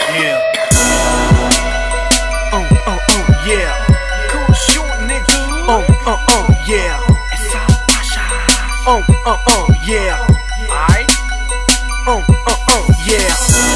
Yeah. Yeah. Cool shoot, nigga. Yeah. Yeah. Aight. Yeah.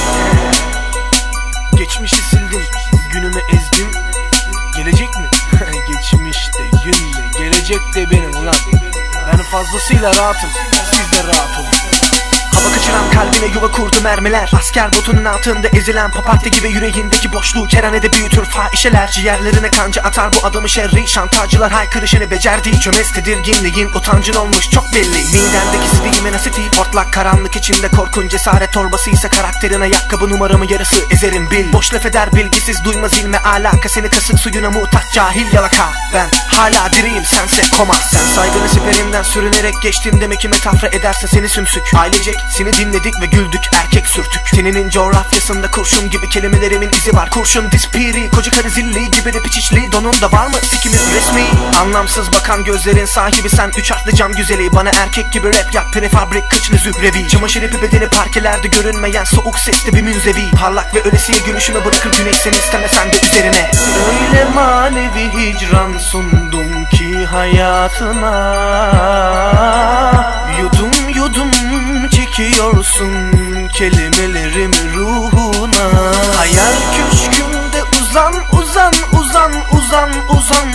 Geçmişi sildim, günümü ezdim. Gelecek mi? Geçmişte yünle, gelecek de benim ulan. Ben fazlasıyla rahatım, siz de rahat olun. Hava kaçıran kalbine yuva kurdu mermiler. Asker botunun altında ezilen papatya gibi yüreğindeki boşluğu kerhanede büyütür fahişeler. Ciğerlerine kanca atar bu adamı şerri. Şantajcılar haykırışını becerdi. Çömez tedirginliğin utancın olmuş çok belli. Midendeki sidiğime nasiti hortlak karanlık içinde korkun cesaret torbası ise karakterin ayakkabı numaramı yarısı ezerim bil. Boş laf eder bilgisiz duymaz ilme alaka. Seni kasık suyuna muhtaç cahil yalaka. Ben hala diriyim sense koma. Sen saygını siperimden sürünerek geçtin demek ki metafra ederse seni sümsük. Ailecek seni dinledik ve güldük erkek sürtük. Teninin coğrafyasında kurşun gibi kelimelerimin izi var. Kurşun dispiri koca karı zilli gibi de piçişli. Donunda var mı sikimiz resmi? Anlamsız bakan gözlerin sahibi sen. Üç harfli cam güzeli bana erkek gibi rap yap. Prefabrik kıçlı zührevi. Çamaşır ipi bedeni parkelerde görünmeyen soğuk sesli bir münzevi. Parlak ve ölesiye gülüşümü bırakır güneş seni istemesen de üzerine. Öyle manevi hicran sundum ki hayatına. Yudum yudum çekiyorsun kelimelerimi ruhuna. Hayal köşkümde uzan uzan uzan uzan uzan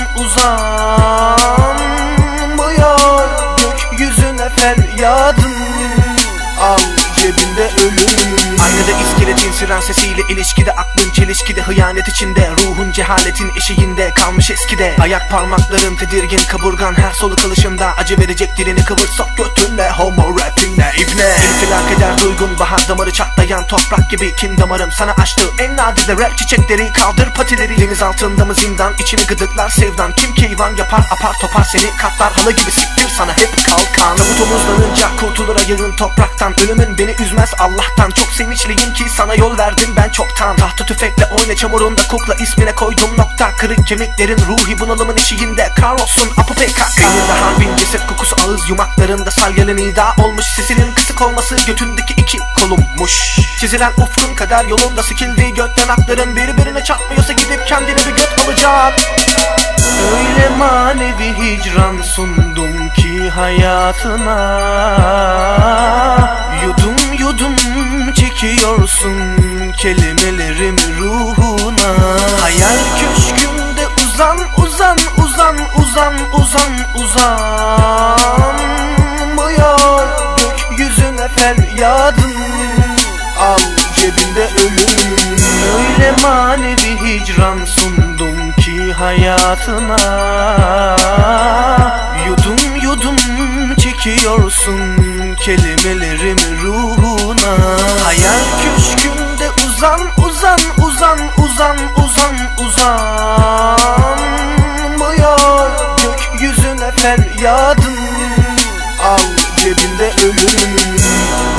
uzanmıyor gökyüzüne feryadım. Al cebinde ölüm. Aynada iskeletin siren sesiyle ilişkide. Aklın çelişkide, hıyanet içinde. Ruhun cehaletin eşiğinde kalmış eskide. Ayak parmakların tedirgin, kaburgan her soluk alışında. Acı verecek dilini kıvır sok götünle. Homo rappinle ibne. İnfilak eder duygun, bahar damarı çatlayan toprak gibi. Kin damarım sana açtı en nadide rap çiçekleri. Kaldır patileri, deniz altında mı zindan? İçini gıdıklar sevdan, kim keyvan yapar apar topar seni katlar. Halı gibi siktir sana hep kalkan. Tabut omuzlanınca kurtulur ayağın topraktan. Ölümün beni üzmez Allah'tan. Çok sevinçliyim ki sana yol verdim ben çoktan. Tahta tüfekle oyna çamurunda kukla ismine koydum nokta. Kırık kemiklerin ruhi bunalımın eşiğinde. Kahrolsun apı PKK. Kıyında harbin ceset kokusu ağız yumaklarında. Salyalı nida olmuş sesinin kısık olması. Götündeki iki kolummuş. Çizilen ufkun kadar yolunda sikildiği gökten akların. Birbirine çarpmıyorsa gidip kendine bir göt alacak. Öyle manevi hicran sundum ki hayatına. Yudum yudum çekiyorsun kelimelerimi ruhuna. Hayal köşkümde uzan uzan uzan uzan uzan uzanmıyor gökyüzüne feryadım. Al cebinde ölüm. Öyle manevi hicran sundum ki hayatına. Yudum yudum çekiyorsun kelimelerimi ruhuna. Hayal köşkümde uzan uzan uzan uzan uzan uzanmıyor gökyüzüne feryadım. Al cebinde ölüm.